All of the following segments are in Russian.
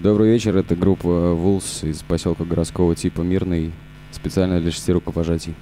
Добрый вечер, это группа Вулс из поселка городского типа Мирный, специально для 6 рукопожатий.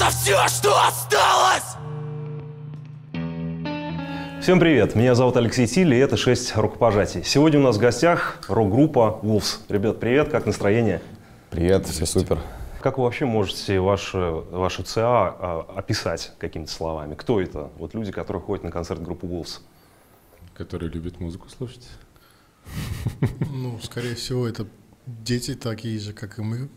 все, что осталось! Всем привет, меня зовут Алексей Тиль, и это 6 рукопожатий. Сегодня у нас в гостях рок-группа Wolves. Ребят, привет, как настроение? Привет, все супер. Как вы вообще можете вашу ЦА описать какими-то словами? Кто это? Вот люди, которые ходят на концерт группы Wolves. Которые любят музыку слушать. Ну, скорее всего, это дети такие же, как и мы.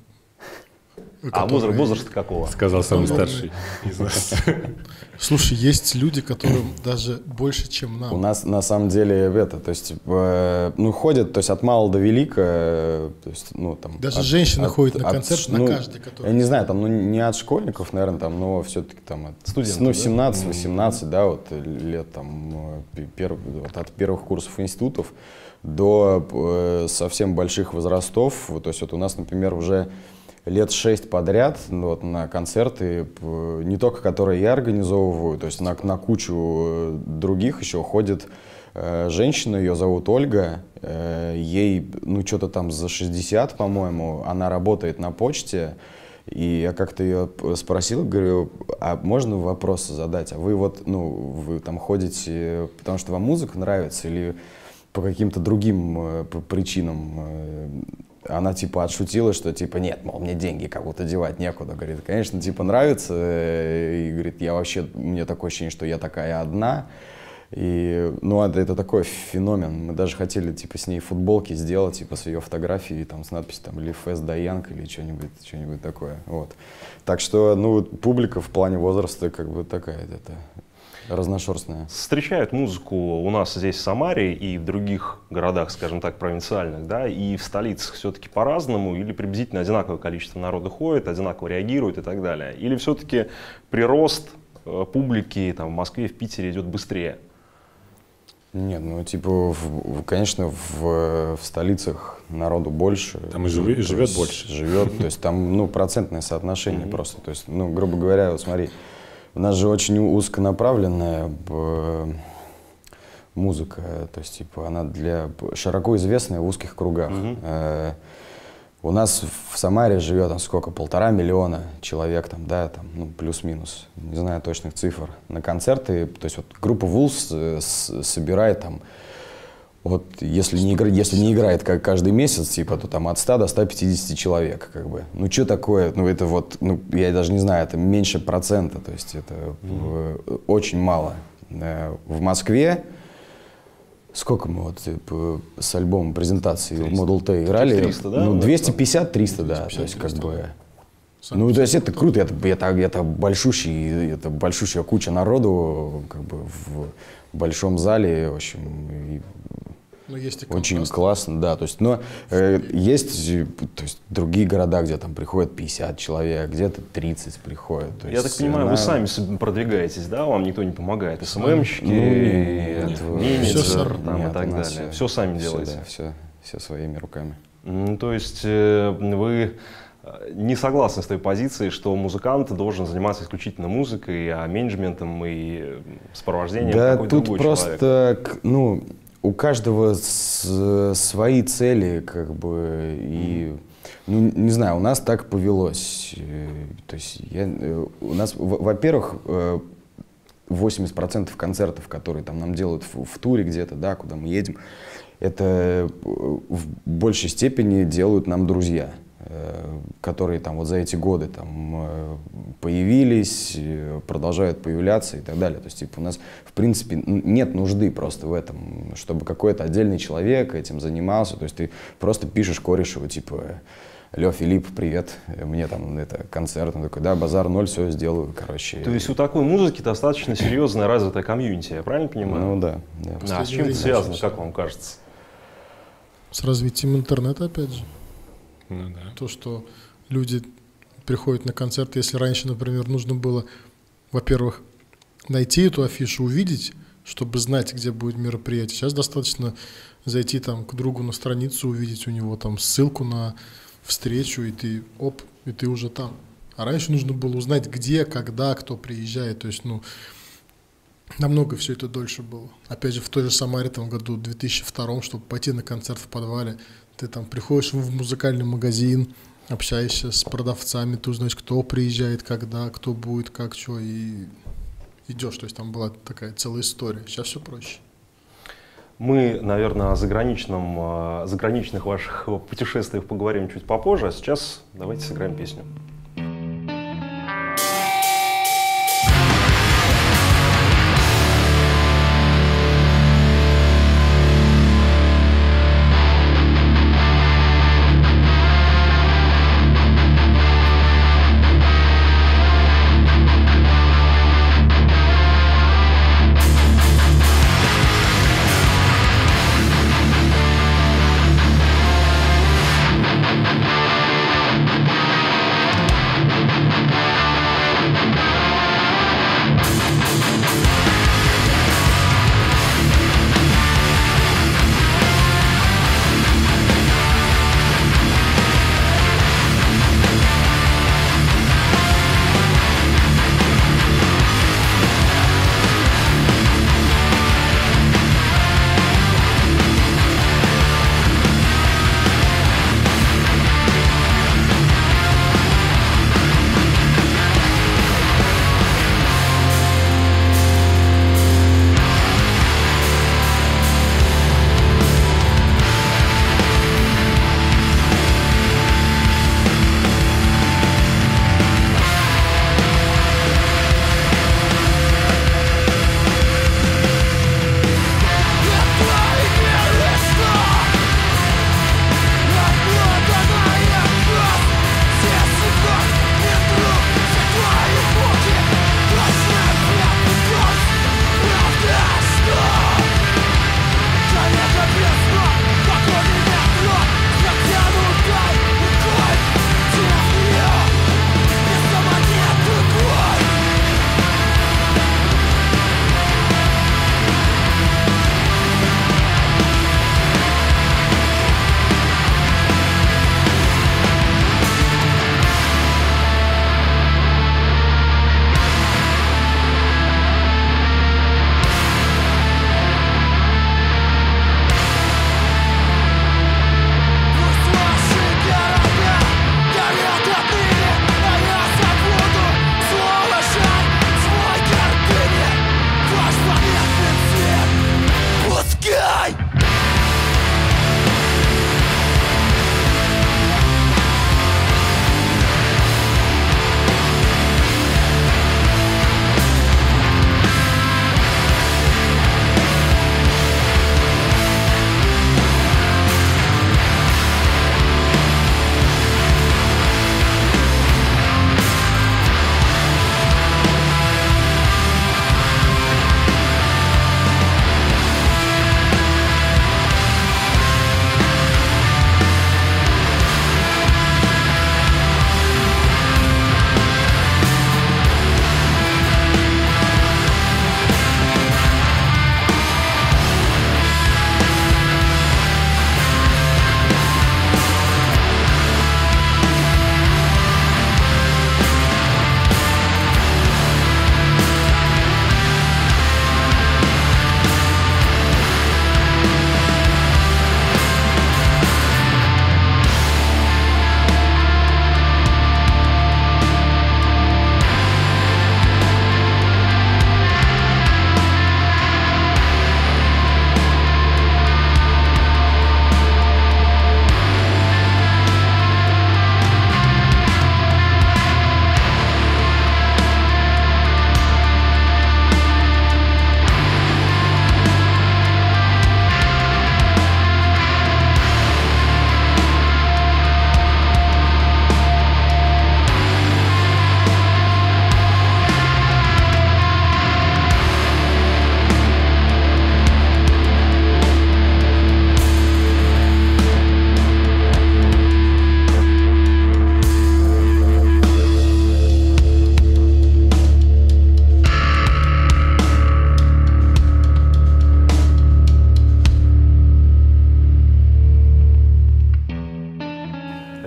А возраст какого? Сказал самый старший из нас. Слушай, есть люди, которым даже больше, чем нам. У нас на самом деле это, то есть, ну, ходят, то есть от мала до велика, то есть, ну, там. Даже женщины ходят на концерт, на каждый, который. Я не знаю, там, ну, не от школьников, наверное, там, но все-таки там от студентов, ну, 17-18, да, вот лет там, вот, от первых курсов институтов до совсем больших возрастов. То есть вот у нас, например, уже лет 6 подряд вот, на концерты, не только которые я организовываю, то есть на кучу других еще ходит женщина, ее зовут Ольга, ей, ну, что-то там за 60, по-моему, она работает на почте, и я как-то ее спросил, говорю, а можно вопросы задать, а вы вот, ну, вы там ходите, потому что вам музыка нравится или по каким-то другим причинам? Она типа отшутила, что типа нет, мол, мне деньги как будто девать некуда. Говорит, конечно, типа нравится. И говорит, я вообще, мне такое ощущение, что я такая одна. И, ну, это такой феномен. Мы даже хотели типа с ней футболки сделать, типа с ее фотографией, там, с надписью там, или Фэс Даянг, или что-нибудь такое. Вот. Так что, ну, публика в плане возраста как бы такая, это разношерстная. Встречают музыку у нас здесь в Самаре и в других городах, скажем так, провинциальных, да, и в столицах все-таки по-разному, или приблизительно одинаковое количество народа ходит, одинаково реагирует и так далее, или все-таки прирост публики там, в Москве, в Питере идет быстрее? Нет, ну типа, конечно, в столицах народу больше. Там и живет больше. Живет, то есть там, ну, процентное соотношение просто. То есть, ну, грубо говоря, вот смотри, у нас же очень узконаправленная музыка, то есть, типа, она широко известная в узких кругах. У нас в Самаре живет, там, сколько, 1,5 миллиона человек, там, да, там, ну, плюс-минус, не знаю точных цифр. На концерты, то есть, вот, группа Wolves собирает, там, вот, если не играет как каждый месяц, типа, то там от 100 до 150 человек, как бы. Ну, что такое? Ну, это вот, ну, я даже не знаю, это меньше процента, то есть это очень мало. В Москве, сколько мы вот с альбомом презентации Model T играли? 300, да? Ну, 250-300, да, то есть как бы. Ну, то есть это круто, это большущая куча народу, как бы в большом зале, в общем, но есть и очень классно, да, то есть, но есть, то есть, другие города, где там приходят 50 человек, где-то 30 приходят. То я есть, так понимаю, вы сами продвигаетесь, да, вам никто не помогает, СММщики, менеджер там, и так далее, все сами делаете? Да, все своими руками. То есть вы не согласны с той позицией, что музыкант должен заниматься исключительно музыкой, а менеджментом и сопровождением какой-то другой человек? Да, тут просто, ну, у каждого свои цели, как бы, и, ну, не знаю, у нас так повелось. То есть у нас, во-первых, 80% концертов, которые там нам делают в туре где-то, да, куда мы едем, это в большей степени делают нам друзья, которые там вот за эти годы там появились, продолжают появляться и так далее. То есть, типа, у нас, в принципе, нет нужды просто в этом, чтобы какой-то отдельный человек этим занимался. То есть ты просто пишешь корешеву, типа, Лё, Филипп, привет, мне там это концерт. Он такой, да, базар 0, все сделаю, короче. То есть у такой музыки достаточно серьезная развитая комьюнити, я правильно понимаю? Ну да. А с чем это связано, как вам кажется? С развитием интернета, опять же. Ну, да. То, что люди приходят на концерт, если раньше, например, нужно было, во-первых, найти эту афишу, увидеть, чтобы знать, где будет мероприятие. Сейчас достаточно зайти там к другу на страницу, увидеть у него там ссылку на встречу, и ты уже там. А раньше нужно было узнать, где, когда, кто приезжает. То есть, ну, намного все это дольше было. Опять же, в той же Самаре, там, году 2002, чтобы пойти на концерт в подвале, ты там приходишь в музыкальный магазин, общаешься с продавцами, ты узнаешь, кто приезжает, когда, кто будет, как, что, и идешь. То есть там была такая целая история. Сейчас все проще. Мы, наверное, о заграничных ваших путешествиях поговорим чуть попозже, а сейчас давайте сыграем песню.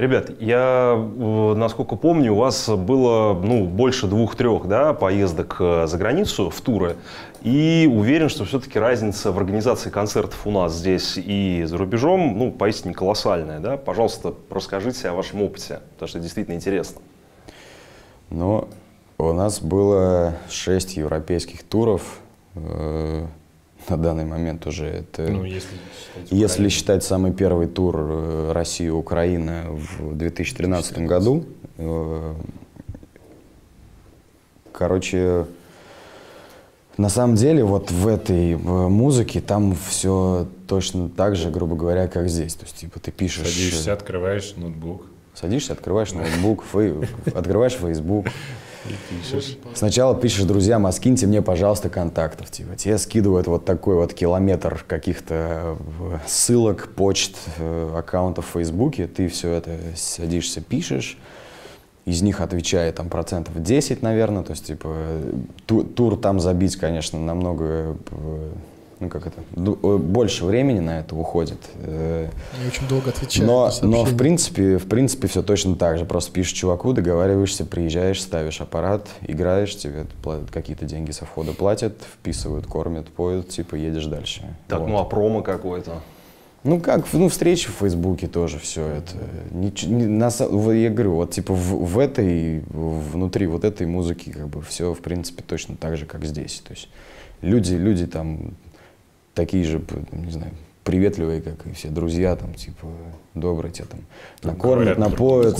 Ребят, я, насколько помню, у вас было больше 2-3 да, поездок за границу в туры. И уверен, что все-таки разница в организации концертов у нас здесь и за рубежом поистине колоссальная. Да? Пожалуйста, расскажите о вашем опыте, потому что это действительно интересно. Ну, у нас было 6 европейских туров. На данный момент уже это, если считать самый первый тур Россия-Украина в 2013 году. Короче, на самом деле вот в этой музыке там все точно так же, грубо говоря, как здесь. То есть, типа, ты пишешь... Садишься, открываешь ноутбук. Садишься, открываешь ноутбук, открываешь Facebook. Сначала пишешь друзьям, а скиньте мне, пожалуйста, контактов. Типа, тебе скидывают вот такой вот километр каких-то ссылок, почт, аккаунтов в Фейсбуке. Ты все это садишься, пишешь. Из них отвечает там 10%, наверное. То есть, типа, тур там забить, конечно, намного... больше времени на это уходит. Я очень долго отвечаю. Но в принципе все точно так же. Просто пишешь чуваку, договариваешься, приезжаешь, ставишь аппарат, играешь, тебе какие-то деньги со входа платят, вписывают, кормят, поют, типа едешь дальше. Так, вот. а промо какое-то? Встречи в Фейсбуке тоже все это. Я говорю, вот типа внутри вот этой музыки как бы все в принципе точно так же, как здесь. То есть люди там такие же, не знаю, приветливые, как и все друзья, там, типа, добрые тебя там накормят, напоят,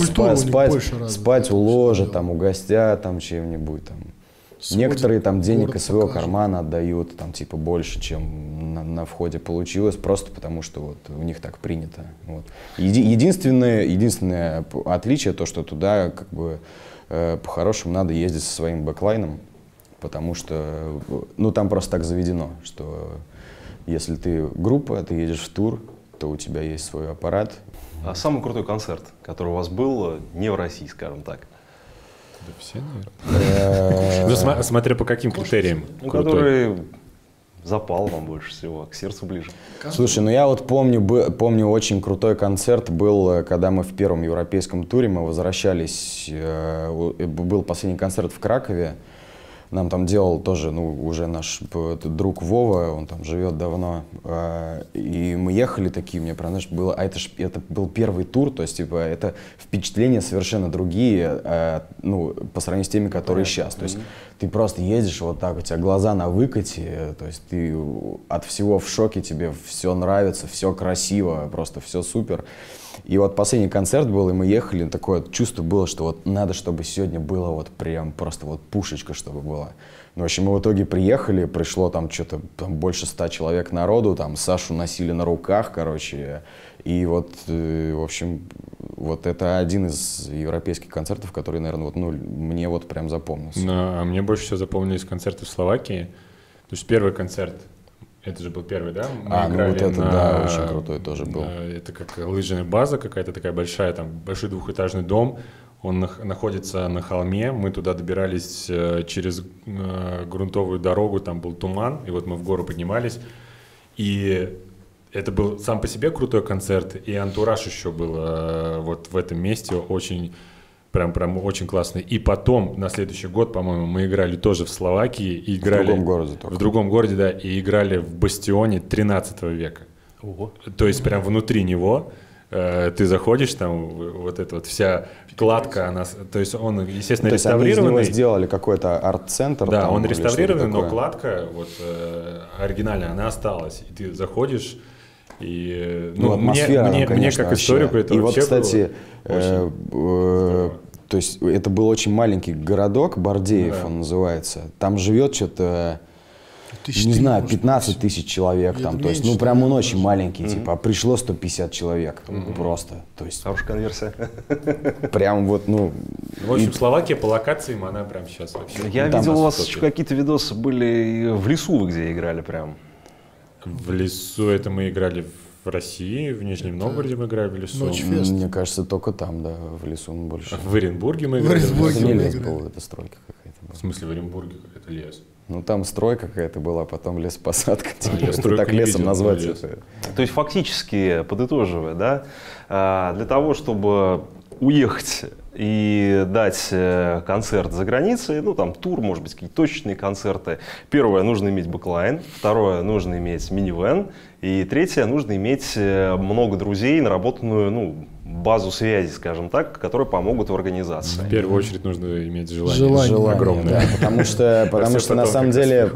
спать уложат, там, угостят, там, чем-нибудь, там. Некоторые там денег из своего кармана отдают, там, типа, больше, чем на входе получилось, просто потому что вот у них так принято. Вот. Единственное отличие то, что туда, как бы, по-хорошему надо ездить со своим бэклайном, потому что, там просто так заведено, что если ты группа, ты едешь в тур, то у тебя есть свой аппарат. А самый крутой концерт, который у вас был не в России, скажем так? Да все, наверное. Смотря по каким критериям. Который запал вам больше всего, к сердцу ближе. Слушай, я вот помню очень крутой концерт был, когда мы в первом европейском туре, мы возвращались, был последний концерт в Кракове. Нам там делал тоже, уже наш друг Вова, он там живет давно, и мы ехали такие, мне прям, знаешь, было, это был первый тур, то есть, типа, это впечатления совершенно другие, по сравнению с теми, которые сейчас, то есть, ты просто едешь вот так, у тебя глаза на выкате, то есть, ты от всего в шоке, тебе все нравится, все красиво, просто все супер. И вот последний концерт был, и мы ехали, такое чувство было, что вот надо, чтобы сегодня было вот прям просто вот пушечка, чтобы была. В общем, мы в итоге приехали, пришло там что-то больше 100 человек народу, там Сашу носили на руках, короче. И вот, в общем, вот это один из европейских концертов, который, наверное, мне вот прям запомнился. А мне больше всего запомнились концерты в Словакии. То есть первый концерт, это же был первый, да? Да, очень крутой тоже был. Это как лыжная база какая-то такая большая, там большой двухэтажный дом. Он находится на холме. Мы туда добирались через грунтовую дорогу, там был туман, и вот мы в гору поднимались. И это был сам по себе крутой концерт, и антураж еще был вот в этом месте очень... Прям очень классный. И потом, на следующий год, по-моему, мы играли тоже в Словакии. И играли, в другом городе только. В другом городе, да. И играли в бастионе 13 века. Ого. То есть прям внутри него ты заходишь, там вот эта вот вся кладка, она, то есть он, естественно, реставрированный. Они из него сделали какой-то арт-центр. Да, он реставрированный, но кладка вот оригинальная, она осталась. И ты заходишь... И, атмосфера, мне как историку это и вообще вот, кстати, было то есть это был очень маленький городок, Бардеев он называется. Там живет что-то, не знаю, 15 тысяч человек там. То есть, прям он очень маленький, типа, а пришло 150 человек просто. То есть, хорошая конверсия. Прям вот, В общем, Словакия по локациям, она прям сейчас вообще... Я видел, у вас еще какие-то видосы были в лесу, вы где играли прям. В лесу это мы играли в России, в Нижнем Новгороде мы играли в лесу. Ночфест. Мне кажется, только там, да, в лесу мы больше. В Оренбурге мы играли. Это не лес был, это стройка какая-то была. В смысле в Оренбурге какой-то лес? Там стройка какая-то была, потом лесопосадка. Я стройку так не лесом видел, назвать лес. это. То есть фактически, подытоживая, да, для того, чтобы уехать и дать концерт за границей, ну там тур, может быть, какие-то точечные концерты. Первое, нужно иметь бэклайн, второе, нужно иметь минивэн, и третье, нужно иметь много друзей, наработанную, ну, базу связи, скажем так, которые помогут в организации. В первую очередь нужно иметь желание огромное. Да, потому что на самом деле...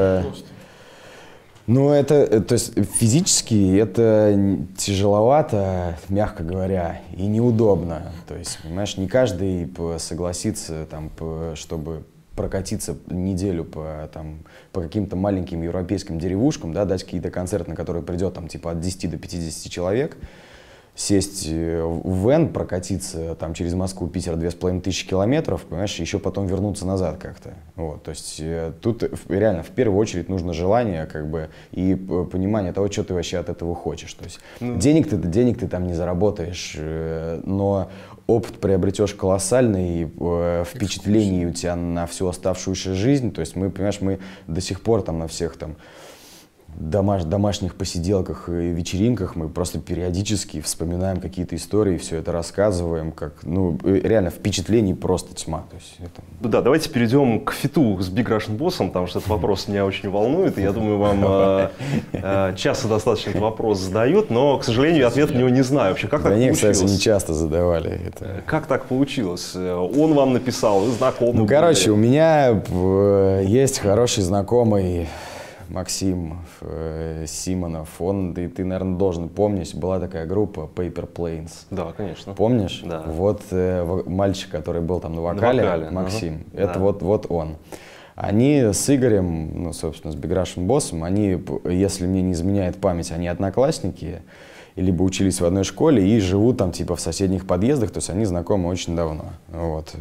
Ну, это, то есть физически это тяжеловато, мягко говоря, и неудобно. То есть, понимаешь, не каждый согласится, там, чтобы прокатиться неделю по каким-то маленьким европейским деревушкам, да, дать какие-то концерты, на которые придет там, типа, от 10 до 50 человек, сесть в вэн, прокатиться там через Москву, Питер 2500 километров, понимаешь, еще потом вернуться назад как-то. Вот, то есть тут реально в первую очередь нужно желание, как бы, и понимание того, что ты вообще от этого хочешь. То есть денег ты там не заработаешь, но опыт приобретешь колоссальный, впечатлений у тебя на всю оставшуюся жизнь. То есть мы, понимаешь, мы до сих пор там на всех там домашних посиделках и вечеринках мы просто периодически вспоминаем какие-то истории, все это рассказываем, как, ну, реально впечатлений просто тьма. То есть это... Да, давайте перейдем к фиту с Big Russian Boss, потому что этот вопрос меня очень волнует, и я думаю, вам часто достаточно этот вопрос задают, но, к сожалению, ответ на него не знаю вообще. Как так нет, получилось? кстати, не часто задавали это. Как так получилось? Он вам написал, вы знакомы? Ну, короче, у меня есть хороший знакомый, Максим Симонов, ты, наверное, должен помнить, была такая группа Paper Planes. Да, конечно. Помнишь? Да. Вот мальчик, который был там на вокале, Максим, это да. вот он. Они с Игорем, ну, собственно, с Big Russian Boss'ом, они, если мне не изменяет память, они одноклассники, либо учились в одной школе и живут там типа в соседних подъездах, то есть они знакомы очень давно. Вот.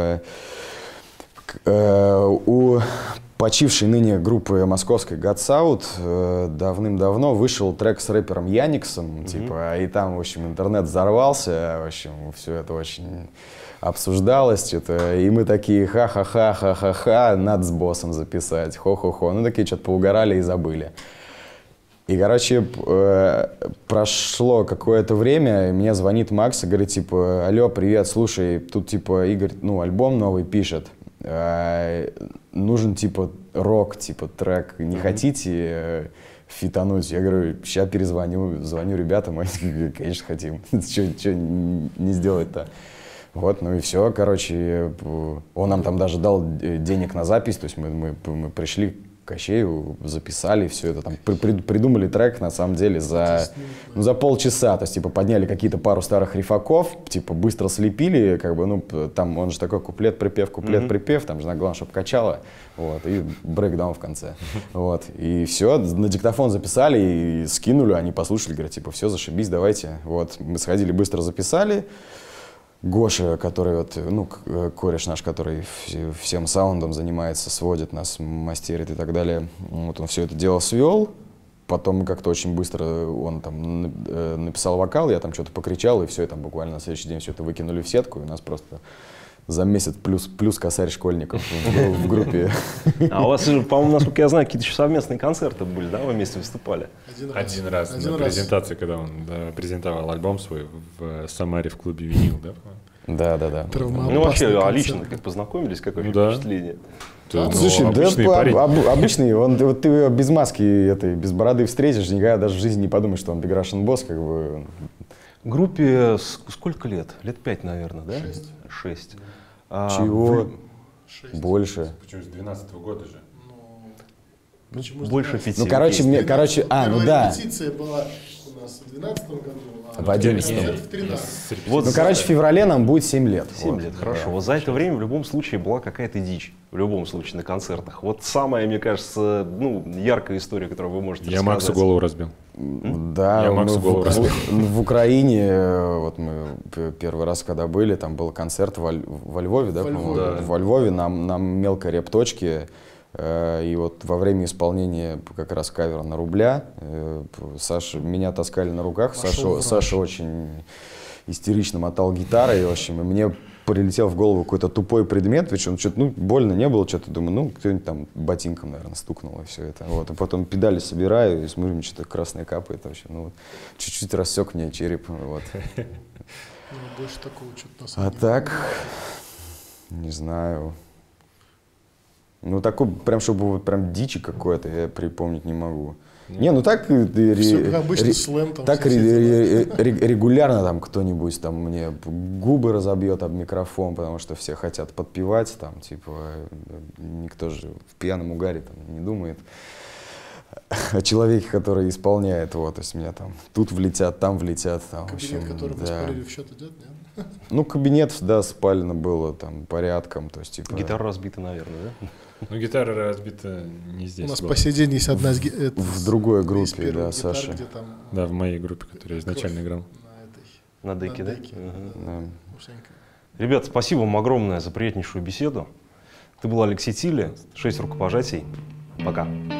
У почившей ныне группы московской God's Out давным-давно вышел трек с рэпером Яниксом, типа, и там, в общем, интернет взорвался, в общем, все это очень обсуждалось, что-то, и мы такие, ха-ха-ха, надо с боссом записать, хо-хо-хо, ну, такие что-то поугорали и забыли. И, короче, прошло какое-то время, и мне звонит Макс и говорит, типа, алло, привет, слушай, тут, типа, Игорь, ну, альбом новый пишет, нужен, типа, рок, типа, трек, не хотите фитануть? Я говорю, сейчас звоню ребятам, они говорят, конечно, хотим, что не сделать-то? Вот, ну и все, короче, он нам там даже дал денег на запись, то есть мы пришли к Кащею, записали все это, там, придумали трек, на самом деле, за полчаса, то есть, типа, подняли какие-то пару старых рифаков, типа, быстро слепили, как бы, ну, там, он же такой куплет-припев, куплет-припев, там же, главное, чтобы качало, вот, и брейкдаун в конце, вот, и все, на диктофон записали и скинули, они послушали, говорят, типа, все, зашибись, давайте, вот, мы сходили, быстро записали. Гоша, который вот, ну, кореш наш, который всем саундом занимается, сводит нас, мастерит и так далее, вот он все это дело свел, потом как-то очень быстро он там написал вокал, я там что-то покричал, и все, и там буквально на следующий день все это выкинули в сетку, и у нас просто за месяц плюс косарь школьников в группе. А у вас, по-моему, насколько я знаю, какие-то еще совместные концерты были, да? Вы вместе выступали? Один раз на презентации, когда он презентовал альбом свой в Самаре в клубе «Винил», да? Да. Ну, вообще, лично как познакомились, какое впечатление? Слушай, обычный, вот ты его без маски, без бороды встретишь, никогда даже в жизни не подумаешь, что он Big Russian Boss, как бы. Группе сколько лет? Лет 5, наверное, да? 6. Чего? Больше. Почему с 12-го года же? Больше 5. Ну, короче, ну да. Репетиция была у нас в 2012 году, а в 11 в 2013. Вот, ну, короче, в феврале нам будет 7 лет. 7 лет, хорошо. Вот за это время в любом случае была какая-то дичь. В любом случае на концертах. Вот самая, мне кажется, ну, яркая история, которую вы можете рассказать. Я Максу голову разбил. Да, я Максу голову разбил. В Украине, вот мы первый раз, когда были, там был концерт во Львове, да, по-моему? Да. Во Львове нам мелко репточки. И вот во время исполнения как раз кавера на Рубля, меня таскали на руках, Саша очень истерично мотал гитарой, в общем, и мне прилетел в голову какой-то тупой предмет, причем что-то, ну, больно не было, что-то думаю, ну, кто-нибудь там ботинком, наверное, стукнул, и все это. Вот, а потом педали собираю, и смотрю, что-то красное капает, в общем, ну, вот, чуть-чуть рассек мне череп, вот. Ну, больше такого что-то на А самом деле. так, не знаю. Ну, такой, прям, чтобы вот прям дичи какой-то, я припомнить не могу. Не, ну так, Всё как обычно, сленг там так все эти регулярно там кто-нибудь там мне губы разобьет об микрофон, потому что все хотят подпевать, там, типа, никто же в пьяном угаре там не думает о человеке, который исполняет его, то есть меня там тут влетят, там влетят. Там, Кабинет, в общем, который мы да. спалили, в счет идет, нет? Ну, кабинет, да, спалено было там порядком, то есть, типа... Гитара разбита, наверное, да? Ну, гитара разбита не здесь У нас была. по сей день есть одна из В другой из группе, первых да, гитар, Саша. где там Да, в моей группе, которую я изначально играл. на этой, На деке, да? деке, Мгм. Да. ушенька. Ребят, спасибо вам огромное за приятнейшую беседу. Ты был Алексей Тилли, 6 рукопожатий. Пока.